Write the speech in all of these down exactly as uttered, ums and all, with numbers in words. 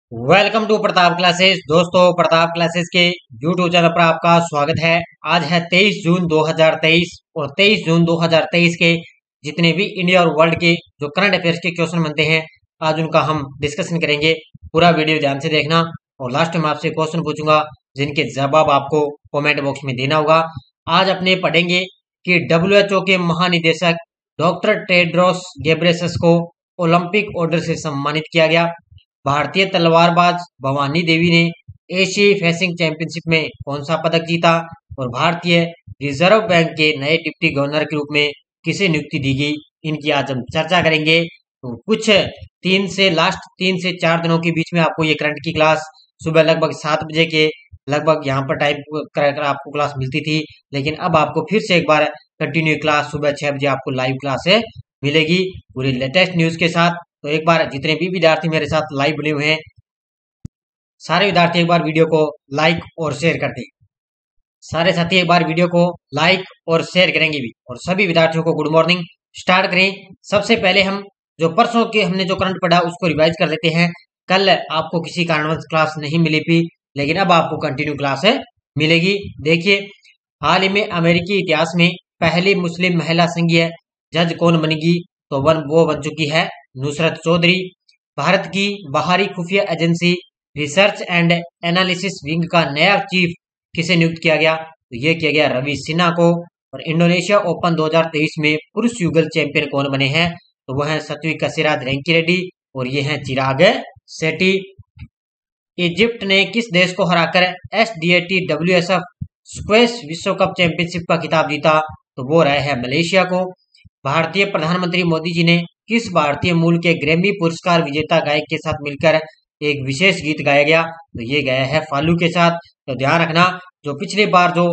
Welcome to Pratap classes. दोस्तों, Pratap classes के YouTube channel पर आपका स्वागत है। आज है तेईस जून दो हज़ार तेईस और तेईस जून दो हज़ार तेईस के जितने भी इंडिया और वर्ल्ड के जो करंट अफेयर्स के क्वेश्चन बनते हैं, आज उनका हम डिस्कशन करेंगे। पूरा वीडियो ध्यान से देखना और लास्ट में आपसे क्वेश्चन पूछूंगा जिनके जवाब आपको कॉमेंट बॉक्स में देना होगा। आज अपने पढ़ेंगे कि डब्ल्यू एच ओ के महानिदेशक डॉक्टर टेड्रोस गेब्रेसस को ओलंपिक ऑर्डर से सम्मानित किया गया। भारतीय तलवारबाज भवानी देवी ने एशियाई फेंसिंग चैंपियनशिप में कौन सा पदक जीता और भारतीय रिजर्व बैंक के नए डिप्टी गवर्नर के रूप में किसे नियुक्ति दी गई, इनकी आज हम चर्चा करेंगे। तो कुछ तीन से लास्ट तीन से चार दिनों के बीच में आपको ये करंट की क्लास सुबह लगभग सात बजे के लगभग यहाँ पर टाइम कर आपको क्लास मिलती थी, लेकिन अब आपको फिर से एक बार कंटिन्यू क्लास सुबह छह बजे आपको लाइव क्लास मिलेगी पूरी लेटेस्ट न्यूज के साथ। तो एक बार जितने भी विद्यार्थी मेरे साथ लाइव बने हुए हैं, सारे विद्यार्थी एक बार वीडियो को लाइक और शेयर कर दें। सारे साथी एक बार वीडियो को लाइक और शेयर करेंगे भी। और सभी विद्यार्थियों को गुड मॉर्निंग। स्टार्ट करें। सबसे पहले हम जो परसों के हमने जो करंट पढ़ा उसको रिवाइज कर लेते हैं। कल आपको किसी कारणवश क्लास नहीं मिली थी, लेकिन अब आपको कंटिन्यू क्लास मिलेगी। देखिए, हाल ही में अमेरिकी इतिहास में पहली मुस्लिम महिला संघीय जज कौन बनेगी? तो वन वो बन चुकी है नुसरत चौधरी। भारत की बाहरी खुफिया agency research and analysis wing का नया चीफ किसे नियुक्त किया गया? तो ये किया गया रवि सिन्हा को। और इंडोनेशिया ओपन दो हज़ार तेईस में पुरुष युगल चैंपियन कौन बने हैं? तो वह है सत्विक सिराज रेंकी और ये हैं चिराग शेट्टी। इजिप्ट ने किस देश को हराकर S D A T W S F squash विश्व कप चैंपियनशिप का खिताब जीता? तो वो रहे हैं मलेशिया को। भारतीय प्रधानमंत्री मोदी जी ने किस भारतीय मूल के ग्रैमी पुरस्कार विजेता गायक के साथ मिलकर एक विशेष गीत गाया गया? तो ये गाया है फालू के साथ। तो ध्यान रखना, जो पिछली बार जो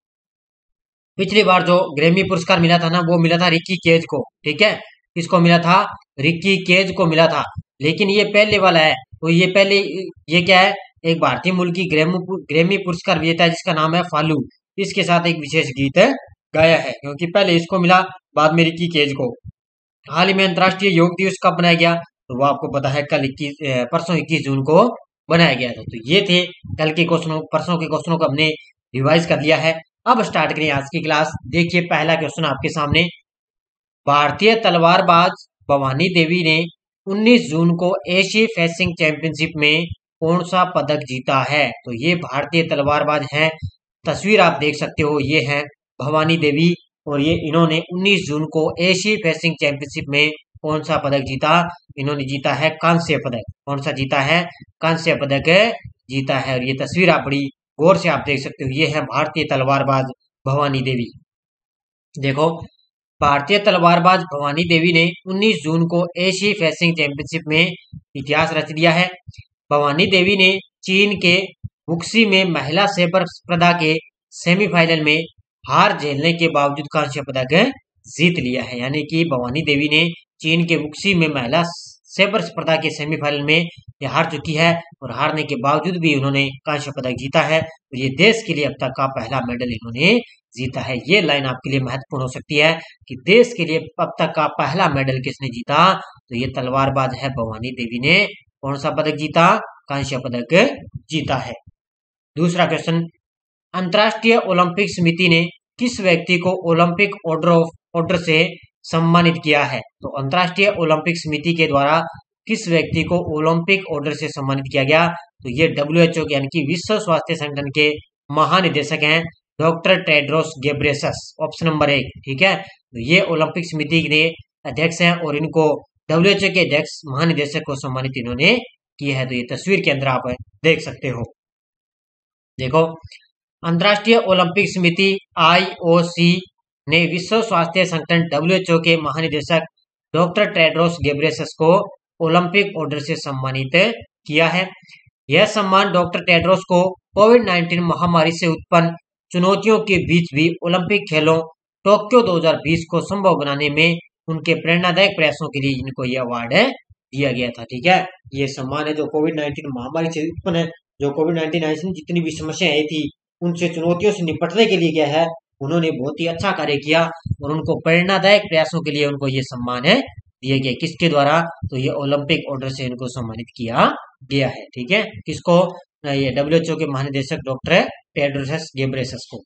पिछली बार जो ग्रैमी पुरस्कार मिला था ना, वो मिला था रिक्की केज को। ठीक है, किसको मिला था? रिक्की केज को मिला था। लेकिन ये पहले वाला है, तो ये पहले ये क्या है? एक भारतीय मूल की ग्रैमी ग्रैमी पुरस्कार विजेता है जिसका नाम है फालू। इसके साथ एक विशेष गीत है गाया है, क्योंकि पहले इसको मिला, बाद में रिक्की केज को। हाल ही में अंतर्राष्ट्रीय योग दिवस कब बनाया गया? तो वो आपको पता है, कल इक्कीस परसों इक्कीस जून को बनाया गया था। तो ये थे कल के क्वेश्चनों, परसों के क्वेश्चनों को हमने रिवाइज कर लिया है। अब स्टार्ट करें आज की क्लास। देखिए, पहला क्वेश्चन आपके सामने। भारतीय तलवारबाज भवानी देवी ने उन्नीस जून को एशियाई फेंसिंग चैंपियनशिप में कौन सा पदक जीता है? तो ये भारतीय तलवारबाज हैं। तस्वीर आप देख सकते हो, ये है भवानी देवी और ये इन्होंने उन्नीस जून को एशियाई फेंसिंग चैंपियनशिप में कौन सा पदक जीता? इन्होंने जीता है कांस्य पदक। कौन सा जीता है? कांस्य पदक जीता है। और ये तस्वीर आप बड़ी गौर से आप देख सकते हो, ये है भारतीय तलवारबाज भवानी देवी। देखो, भारतीय तलवारबाज भवानी देवी ने उन्नीस जून को एशियाई फेंसिंग चैंपियनशिप में इतिहास रच दिया है। भवानी देवी ने चीन के वुक्सी में महिला सेबर स्पर्धा के सेमीफाइनल में हार झेलने के बावजूद कांस्य पदक जीत लिया है। यानी कि भवानी देवी ने चीन के वुक्सी में महिला सेबर स्पर्धा के सेमीफाइनल में ये हार चुकी है और हारने के बावजूद भी उन्होंने कांस्य पदक जीता है। और ये देश के लिए अब तक का पहला मेडल इन्होंने जीता है। ये लाइन आपके लिए महत्वपूर्ण हो सकती है कि देश के लिए अब तक का पहला मेडल किसने जीता? तो ये तलवारबाज है भवानी देवी ने कौन सा पदक जीता? कांस्य पदक जीता है। दूसरा क्वेश्चन, अंतर्राष्ट्रीय ओलंपिक समिति ने किस व्यक्ति को ओलंपिक ऑर्डर ऑफ ऑर्डर से सम्मानित किया है? तो अंतर्राष्ट्रीय ओलंपिक समिति के द्वारा किस व्यक्ति को ओलंपिक ऑर्डर से सम्मानित किया गया? तो ये डब्ल्यू एच ओ यानी कि विश्व स्वास्थ्य संगठन के महानिदेशक हैं doctor Tedros Ghebreyesus. Option number एक। ठीक है, तो ये ओलंपिक समिति के अध्यक्ष हैं और इनको डब्ल्यू एच ओ के अध्यक्ष महानिदेशक को सम्मानित इन्होंने किया है। तो ये तस्वीर के अंदर आप देख सकते हो। देखो, अंतर्राष्ट्रीय ओलंपिक समिति आई ओ सी ने विश्व स्वास्थ्य संगठन डब्ल्यू एच ओ के महानिदेशक डॉक्टर टेड्रोस गेब्रेसस को ओलंपिक ऑर्डर से सम्मानित किया है। यह सम्मान डॉक्टर टेड्रोस को कोविड नाइन्टीन महामारी से उत्पन्न चुनौतियों के बीच भी ओलंपिक खेलों टोक्यो दो हज़ार बीस को संभव बनाने में उनके प्रेरणादायक प्रयासों के लिए इनको यह अवार्ड दिया गया था। ठीक है, ये सम्मान है जो कोविड नाइन्टीन महामारी से उत्पन्न जो कोविड नाइन्टीन जितनी भी समस्याएं आई थी उनसे चुनौतियों से निपटने के लिए क्या है, उन्होंने बहुत ही अच्छा कार्य किया और उनको प्रेरणादायक प्रयासों के लिए उनको ये सम्मान है दिए गए। किसके द्वारा? तो ये ओलंपिक ऑर्डर से इनको सम्मानित किया गया है। ठीक है, किसको? ये डब्ल्यू एच ओ के महानिदेशक डॉक्टर टेड्रोस घेब्रेयेसस को।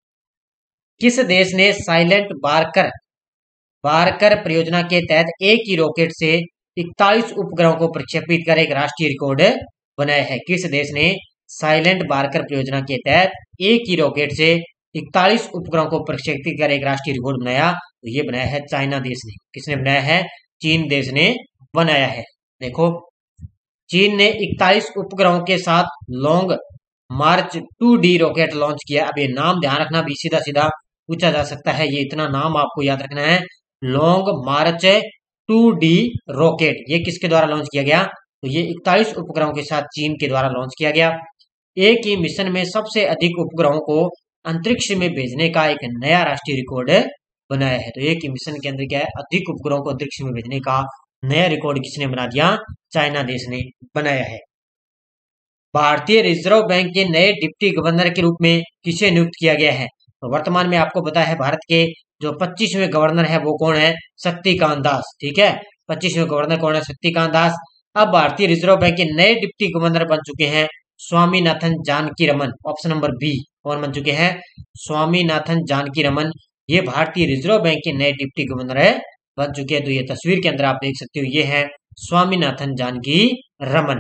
किस देश ने साइलेंट बारकर बारकर परियोजना के तहत एक ही रॉकेट से इकतालीस उपग्रहों को प्रक्षेपित कर एक राष्ट्रीय रिकॉर्ड बनाया है? किस देश ने साइलेंट बारकर परियोजना के तहत एक ही रॉकेट से इकतालीस उपग्रहों को प्रक्षेपित कर एक राष्ट्रीय रिकॉर्ड बनाया? तो ये बनाया है चाइना देश ने। किसने बनाया है? चीन देश ने बनाया है। देखो, चीन ने इकतालीस उपग्रहों के साथ Long March two D rocket launch किया। अब ये नाम ध्यान रखना, भी सीधा सीधा पूछा जा सकता है, ये इतना नाम आपको याद रखना है। Long March two D rocket, ये किसके द्वारा लॉन्च किया गया? तो ये इकतालीस उपग्रहों के साथ चीन के द्वारा लॉन्च किया गया। एक ही मिशन में सबसे अधिक उपग्रहों को अंतरिक्ष में भेजने का एक नया राष्ट्रीय रिकॉर्ड बनाया है। तो एक ही मिशन के अंदर क्या है? अधिक उपग्रहों को अंतरिक्ष में भेजने का नया रिकॉर्ड किसने बना दिया? चाइना देश ने बनाया है। भारतीय रिजर्व बैंक के नए डिप्टी गवर्नर के रूप में किसे नियुक्त किया गया है? तो वर्तमान में आपको पता है भारत के जो पच्चीसवें गवर्नर है वो कौन है? शक्तिकांत दास। ठीक है, पच्चीसवें गवर्नर कौन है? शक्तिकांत दास। अब भारतीय रिजर्व बैंक के नए डिप्टी गवर्नर बन चुके हैं Swaminathan Janaki Raman. Option number B, कौन बन चुके हैं? स्वामीनाथन जानकी रमन। ये भारतीय रिजर्व बैंक के नए डिप्टी गवर्नर है बन चुके हैं। तो ये तस्वीर के अंदर आप देख सकते हो, ये है स्वामीनाथन जानकी रमन।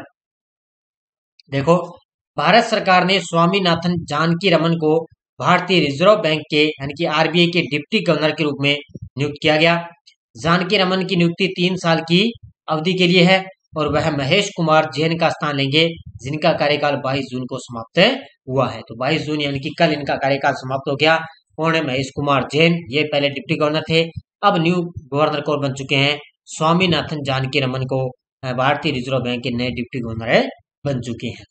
देखो, भारत सरकार ने स्वामीनाथन जानकी रमन को भारतीय रिजर्व बैंक के यानी कि आर बी आई के डिप्टी गवर्नर के रूप में नियुक्त किया गया। जानकी रमन की नियुक्ति तीन साल की अवधि के लिए है और वह महेश कुमार जैन का स्थान लेंगे, जिनका कार्यकाल बाईस जून को समाप्त हुआ है। तो बाईस जून यानी कि कल इनका कार्यकाल समाप्त हो गया। कौन है? महेश कुमार जैन। ये पहले डिप्टी गवर्नर थे, अब न्यू गवर्नर कौन बन चुके हैं? स्वामीनाथन जानकी रमन को भारतीय रिजर्व बैंक के नए डिप्टी गवर्नर बन चुके हैं।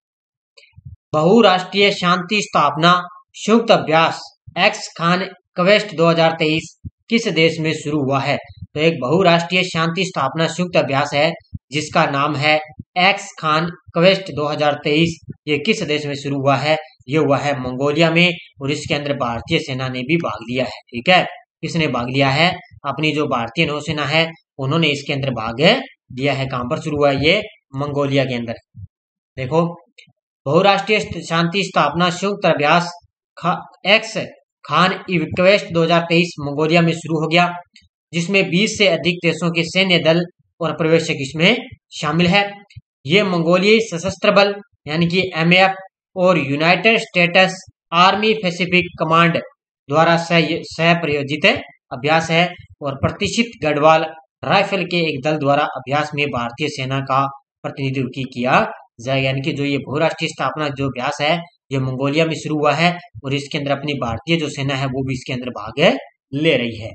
बहुराष्ट्रीय शांति स्थापना संयुक्त अभ्यास एक्स खान क्वेस्ट दो हज़ार तेईस किस देश में शुरू हुआ है? तो एक बहुराष्ट्रीय शांति स्थापना संयुक्त अभ्यास है जिसका नाम है एक्स खान क्वेस्ट दो हज़ार तेईस। ये किस देश में शुरू हुआ है? ये हुआ है मंगोलिया में, और इसके अंदर भारतीय सेना ने भी भाग लिया है। ठीक है, किसने भाग लिया है? अपनी जो भारतीय नौसेना है उन्होंने इसके अंदर भाग लिया है। कहां पर शुरू हुआ है? ये मंगोलिया के अंदर। देखो, बहुराष्ट्रीय शांति स्थापना संयुक्त अभ्यास एक्स खान क्वेस्ट दो हज़ार तेईस मंगोलिया में शुरू हो गया, जिसमें बीस से अधिक देशों के सैन्य दल और पर्यवेक्षक इसमें शामिल है। ये मंगोलियाई सशस्त्र बल यानी कि एम ए एफ और United States army Pacific command द्वारा सह प्रायोजित अभ्यास है और प्रतिष्ठित गढ़वाल राइफल के एक दल द्वारा अभ्यास में भारतीय सेना का प्रतिनिधित्व किया जाएगा। यानी कि जो ये बहुराष्ट्रीय स्थापना जो अभ्यास है ये मंगोलिया में शुरू हुआ है और इसके अंदर अपनी भारतीय जो सेना है वो भी इसके अंदर भाग ले रही है।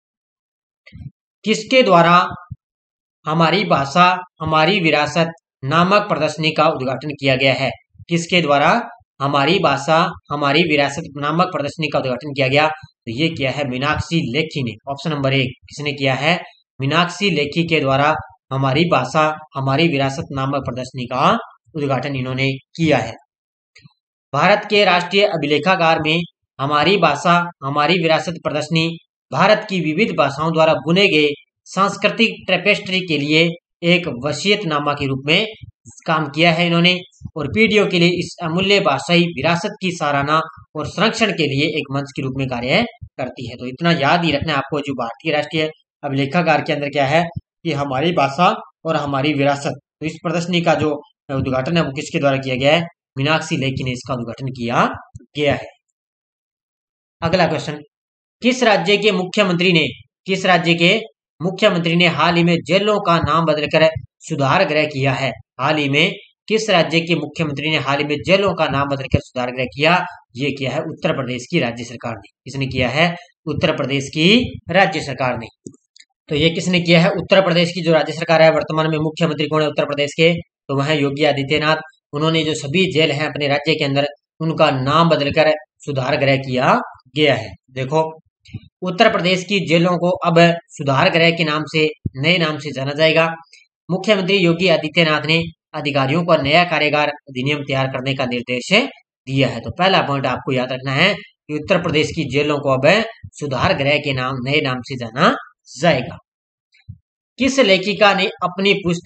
किसके द्वारा हमारी भाषा हमारी विरासत नामक प्रदर्शनी का उद्घाटन किया गया है? किसके द्वारा हमारी भाषा हमारी विरासत नामक प्रदर्शनी का उद्घाटन किया गया? तो ये किया है मीनाक्षी लेखी ने। ऑप्शन नंबर एक, किसने किया है? मीनाक्षी लेखी के द्वारा हमारी भाषा हमारी विरासत नामक प्रदर्शनी का उद्घाटन इन्होंने किया है। भारत के राष्ट्रीय अभिलेखागार में हमारी भाषा हमारी विरासत प्रदर्शनी भारत की विविध भाषाओं द्वारा बुने गए सांस्कृतिक टेपेस्ट्री के लिए एक वसीयतनामा के रूप में काम किया है इन्होंने, और पीढ़ियों के लिए इस अमूल्य भाषाई विरासत की सराहना और संरक्षण के लिए एक मंच के रूप में कार्य करती है। तो इतना याद ही रखना है आपको, जो भारतीय राष्ट्रीय अभिलेखागार के अंदर क्या है कि हमारी भाषा और हमारी विरासत। तो इस प्रदर्शनी का जो उद्घाटन है वो किसके द्वारा किया गया है? मीनाक्षी लेखी ने इसका उद्घाटन किया गया है। अगला क्वेश्चन, किस राज्य के मुख्यमंत्री ने किस राज्य के मुख्यमंत्री ने हाल ही में जेलों का नाम बदलकर सुधार गृह किया है? हाल ही में किस राज्य के मुख्यमंत्री ने हाल ही में जेलों का नाम बदलकर सुधार गृह किया? ये किया है उत्तर प्रदेश की राज्य सरकार ने। किसने किया है? उत्तर प्रदेश की राज्य सरकार ने। तो ये किसने किया है? उत्तर प्रदेश की जो राज्य सरकार है, वर्तमान में मुख्यमंत्री कौन है उत्तर प्रदेश के? तो वह योगी आदित्यनाथ। उन्होंने जो सभी जेल हैं अपने राज्य के अंदर उनका नाम बदलकर सुधार गृह किया गया है। देखो, उत्तर प्रदेश की जेलों को अब सुधार गृह के नाम से नए नाम से जाना जाएगा। मुख्यमंत्री योगी आदित्यनाथ ने अधिकारियों को नया कारागार अधिनियम तैयार करने का निर्देश दिया है। तो पहला पॉइंट आपको याद रखना है कि उत्तर प्रदेश की जेलों को अब सुधार गृह के नाम नए नाम से जाना जाएगा। किस लेखिका ने अपनी पुस्तक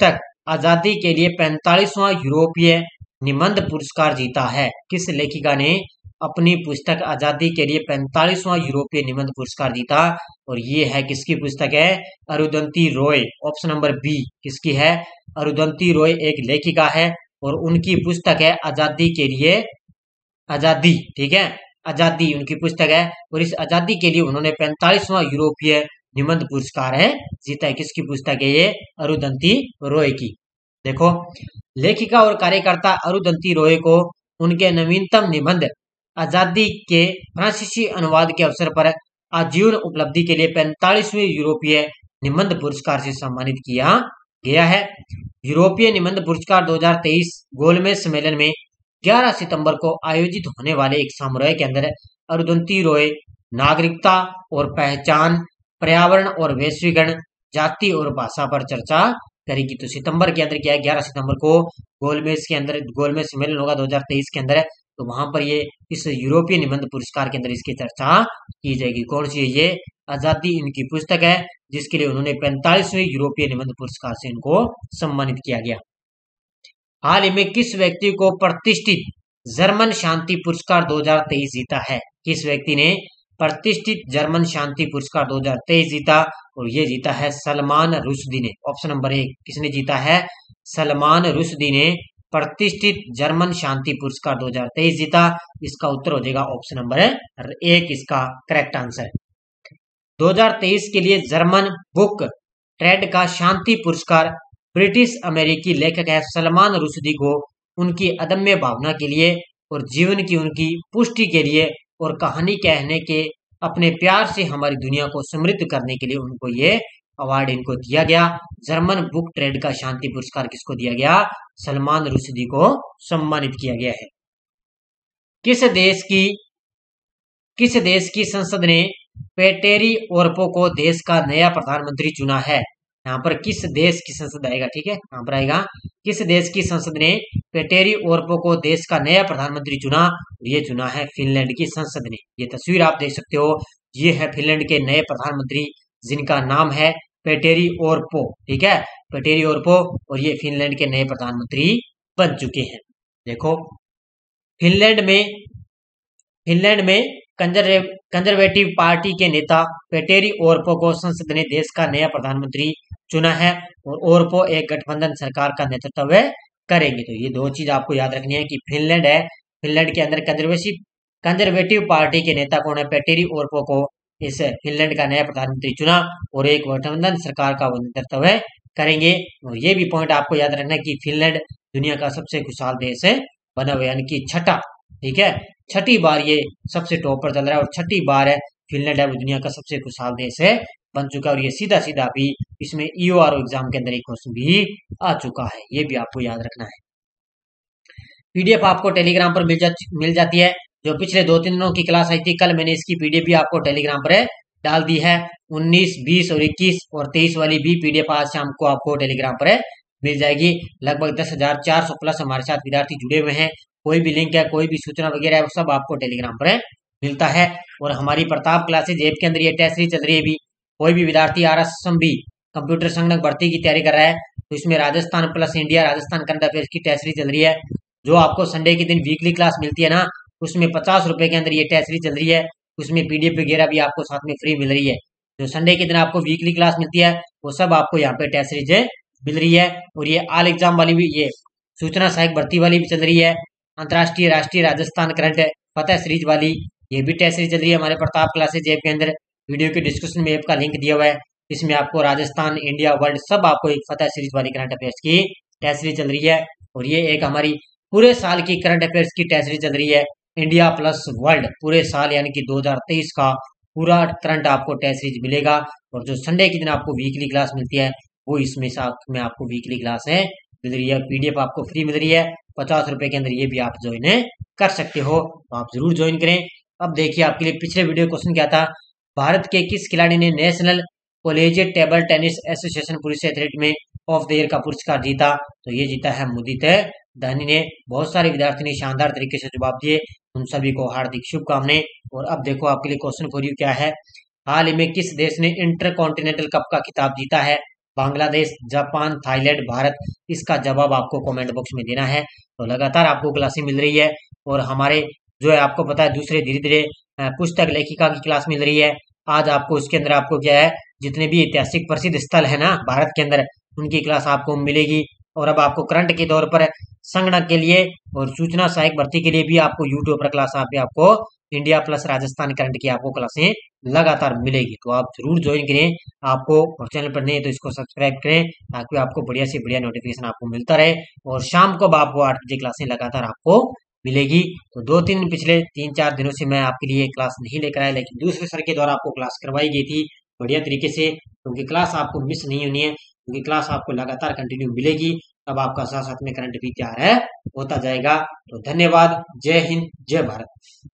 आजादी के लिए पैंतालीसवां यूरोपीय निबंध पुरस्कार जीता है? किस लेखिका ने अपनी पुस्तक आजादी के लिए पैंतालीसवां यूरोपीय निबंध पुरस्कार जीता? और ये है किसकी पुस्तक है? Arundhati Roy. Option number B किसकी है? अरुंधति रॉय एक लेखिका है और उनकी पुस्तक है आजादी के लिए आजादी। ठीक है, आजादी उनकी पुस्तक है और इस आजादी के लिए उन्होंने पैंतालीसवां यूरोपीय निबंध पुरस्कार है जीता है। किसकी पुस्तक है ये? अरुंधति रॉय की। देखो, लेखिका और कार्यकर्ता अरुंधति रॉय को उनके नवीनतम निबंध आजादी के फ्रांसीसी अनुवाद के अवसर पर आजीवन उपलब्धि के लिए पैंतालीसवें यूरोपीय निबंध पुरस्कार से सम्मानित किया गया है। यूरोपीय निबंध पुरस्कार दो हज़ार तेईस गोलमेज सम्मेलन में ग्यारह सितंबर को आयोजित होने वाले एक समारोह के अंदर अरुंधति रॉय नागरिकता और पहचान, पर्यावरण और वैश्वीकरण, जाति और भाषा पर चर्चा करेगी। तो सितंबर के अंदर क्या है? ग्यारह सितंबर को गोलमेज के अंदर गोलमेज सम्मेलन होगा दो हज़ार तेईस के अंदर, तो वहां पर ये इस यूरोपीय निबंध पुरस्कार के अंदर इसकी चर्चा की जाएगी। कौन सी है ये? आजादी इनकी पुस्तक है जिसके लिए उन्होंने पैंतालीसवें यूरोपीय निबंध पुरस्कार से इनको सम्मानित किया गया। हाल ही में किस व्यक्ति को प्रतिष्ठित जर्मन शांति पुरस्कार दो हज़ार तेईस जीता है? किस व्यक्ति ने प्रतिष्ठित जर्मन शांति पुरस्कार दो हज़ार तेईस जीता? और ये जीता है सलमान रुश्दी ने। ऑप्शन नंबर एक किसने जीता है? सलमान रुश्दी ने प्रतिष्ठित जर्मन शांति पुरस्कार दो हज़ार तेईस जीता। इसका उत्तर हो जाएगा ऑप्शन नंबर एक, इसका करेक्ट आंसर। दो हज़ार तेईस के लिए जर्मन बुक ट्रेड का शांति पुरस्कार ब्रिटिश अमेरिकी लेखक है सलमान रुश्दी को उनकी अदम्य भावना के लिए और जीवन की उनकी पुष्टि के लिए और कहानी कहने के अपने प्यार से हमारी दुनिया को समृद्ध करने के लिए उनको ये अवार्ड इनको दिया गया। जर्मन बुक ट्रेड का शांति पुरस्कार किसको दिया गया? सलमान रुश्दी को सम्मानित किया गया है। किस देश की किस देश की संसद ने पेटेरी ओरपो को देश का नया प्रधानमंत्री चुना है? यहाँ पर किस देश की संसद आएगा? ठीक है, यहाँ पर आएगा किस देश की संसद ने पेटेरी ओरपो को देश का नया प्रधानमंत्री चुना? ये चुना है फिनलैंड की संसद ने। ये तस्वीर आप देख सकते हो, ये है फिनलैंड के नए प्रधानमंत्री जिनका नाम है पेटेरी ओरपो। ठीक है, पेटेरी ओरपो, और ये फिनलैंड के नए प्रधानमंत्री बन चुके हैं। देखो, फिनलैंड में फिनलैंड में कंजर्वे कंजर्वेटिव पार्टी के नेता पेटेरी ओरपो को संसद ने देश का नया प्रधानमंत्री चुना है और ओरपो एक गठबंधन सरकार का नेतृत्व करेंगे। तो ये दो चीज आपको याद रखनी है कि फिनलैंड है, फिनलैंड के अंदर कंजर्वेटिव कंजर्वेटिव पार्टी के नेता कौन है? पेटेरी ओरपो को इस फिनलैंड का नया प्रधानमंत्री चुना और एक गठबंधन सरकार का वो नेतृत्व करेंगे। और ये भी पॉइंट आपको याद रखना है कि फिनलैंड दुनिया का सबसे खुशहाल देश है बना हुआ, यानी कि छठा, ठीक है, छठी बार ये सबसे टॉप पर चल रहा है और छठी बार है फिनलैंड है वो दुनिया का सबसे खुशहाल देश है बन चुका है। और ये सीधा सीधा भी इसमें ईओआरओ एग्जाम के अंदर एक क्वेश्चन भी आ चुका है, ये भी आपको याद रखना है। पीडीएफ आपको टेलीग्राम पर मिल जा मिल जाती है। जो पिछले दो तीन दिनों की क्लास आई थी, कल मैंने इसकी पीडीएफ भी आपको टेलीग्राम पर डाल दी है। उन्नीस, बीस और इक्कीस और तेईस वाली भी पीडीएफ आज शाम को आपको टेलीग्राम पर मिल जाएगी। लगभग दस हजार चार सौ प्लस हमारे साथ विद्यार्थी जुड़े हुए हैं। कोई भी लिंक है, कोई भी सूचना वगैरह है, वो सब आपको टेलीग्राम पर मिलता है। और हमारी प्रताप क्लासेज ऐप के अंदर ये टेस्ट सीरीज चल रही है भी। कोई भी विद्यार्थी R S M B computer संगणक भर्ती की तैयारी कर रहा है तो इसमें Rajasthan plus India, Rajasthan current affairs की टेस्ट सीरीज चल रही है। जो आपको संडे के दिन वीकली क्लास मिलती है ना, उसमें पचास रुपए के अंदर ये टेस्ट सीरीज चल रही है। उसमें पीडीएफ वगैरह भी आपको साथ में फ्री मिल रही है। जो संडे के दिन आपको वीकली क्लास मिलती है वो सब आपको यहाँ पे टेस्ट सीरीज मिल रही है। और ये ऑल एग्जाम वाली भी, ये सूचना सहायक भर्ती वाली भी चल रही है। अंतर्राष्ट्रीय, राष्ट्रीय, राजस्थान करंट फतह सीरीज वाली ये भी टेस्ट सीरीज चल रही है हमारे प्रताप क्लासेज ऐप के अंदर। वीडियो के डिस्क्रिप्शन में ऐप का लिंक दिया हुआ है, इसमें आपको राजस्थान, इंडिया, वर्ल्ड सब आपको एक फतह सीरीज वाली करंट अफेयर्स की टेस्ट सीरीज चल रही है। और ये एक हमारी पूरे साल की करंट अफेयर्स की टेस्ट सीरीज चल रही है, इंडिया प्लस वर्ल्ड, पूरे साल यानी कि दो हज़ार तेईस का पूरा करंट आपको टेस्ट सीरीज मिलेगा। और जो संडे के दिन आपको वीकली क्लास मिलती है वो इसमें साथ में आपको वीकली क्लास है मिल रही है। पीडीएफ आपको फ्री मिल रही है पचास रुपए के अंदर, ये भी आप ज्वाइन कर सकते हो, तो आप जरूर ज्वाइन करें। अब देखिए आपके लिए पिछले वीडियो क्वेश्चन क्या था? भारत के किस खिलाड़ी ने national collegiate table tennis association पुरुष एथलीट में ऑफ द ईयर का पुरस्कार जीता? तो ये जीता है मुदित धानी ने। बहुत सारे विद्यार्थी ने शानदार तरीके से जवाब दिए, उन सभी को हार्दिक शुभकामनाएं। और अब देखो आपके लिए क्वेश्चन फॉर यू क्या है? हाल ही में किस देश ने इंटर कॉन्टिनेंटल कप का खिताब जीता है? बांग्लादेश, जापान, थाईलैंड, भारत, इसका जवाब आपको कमेंट बॉक्स में देना है। तो लगातार आपको क्लासें मिल रही है और हमारे जो है आपको पता है दूसरे धीरे धीरे अ, पुस्तक लेखिका की क्लास मिल रही है। आज आपको इसके अंदर आपको क्या है, जितने भी ऐतिहासिक प्रसिद्ध स्थल है ना भारत के अंदर, उनकी क्लास आपको मिलेगी। और अब आपको करंट के तौर पर संगणक के लिए और सूचना सहायक भर्ती के लिए भी आपको यूट्यूब पर क्लास आप आपको इंडिया प्लस राजस्थान करंट की आपको क्लासें लगातार मिलेगी। तो आप जरूर ज्वाइन करें। आपको और चैनल पर नहीं है तो इसको सब्सक्राइब करें ताकि आपको बढ़िया से बढ़िया नोटिफिकेशन आपको मिलता रहे। और शाम को अब आपको आठ बजे क्लासें लगातार आपको मिलेगी। तो दो तीन पिछले तीन चार दिनों से मैं आपके लिए क्लास नहीं लेकर आया, लेकिन दूसरे सर के द्वारा आपको क्लास करवाई गई थी बढ़िया तरीके से, क्योंकि क्लास आपको मिस नहीं होनी है, क्योंकि क्लास आपको लगातार कंटिन्यू मिलेगी। तब आपका साथ साथ में करंट भी तैयार है होता जाएगा। तो धन्यवाद। जय हिंद, जय भारत।